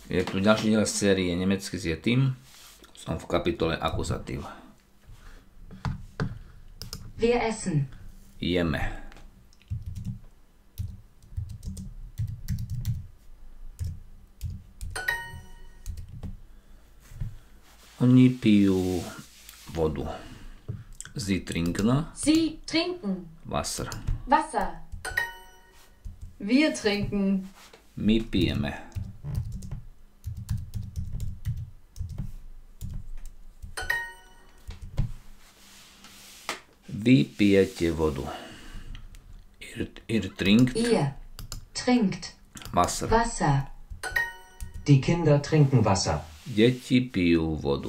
Je tu ďalší diel série Nemecky s Yetim. Som v kapitole akuzatív. Wir essen. Jeme. Oni pijú vodu. Sie trinken Sie trinken Wasser. Wasser. Wir trinken. My pijeme. Vy pijete vodu. Ihr trinkt Ihr trinkt Wasser. Wasser. Die Kinder trinken Wasser. Deti pijú vodu.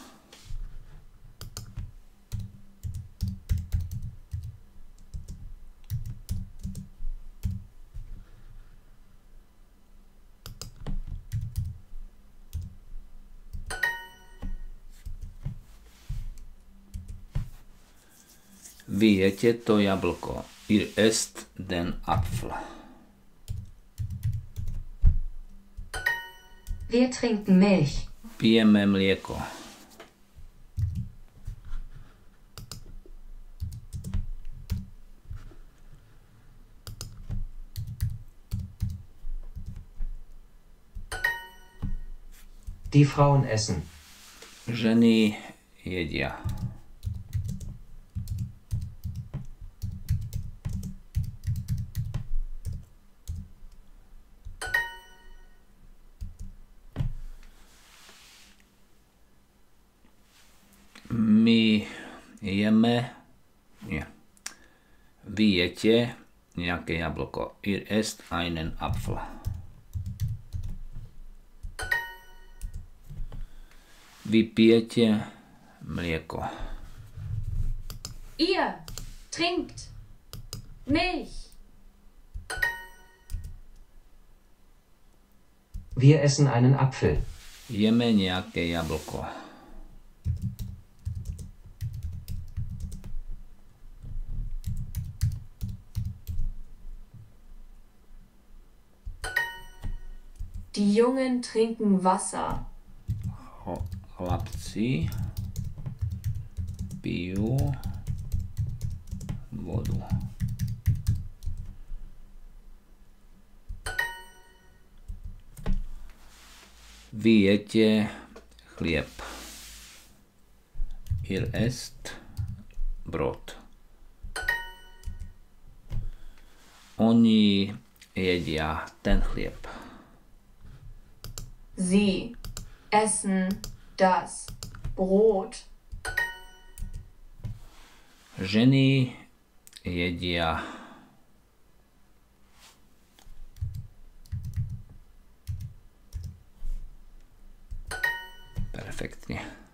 Vy jete to jablko. Ihr esst den Apfel. Wir trinken Milch. Pijeme mlieko. Die Frauen essen. Ženy jedia. My jeme, nie. Vy jete nejaké jablko. Ihr esst einen Apfel. Vy pijete mlieko. Ihr trinkt Milch. Wir essen einen Apfel. Jeme nejaké jablko. Die Jungen trinken Wasser. Chlapci pijú vodu. Vy jete chlieb. Ihr esst Brot. Oni jedia ten chlieb. Sie essen das Brot. Ženy jedia perfektne.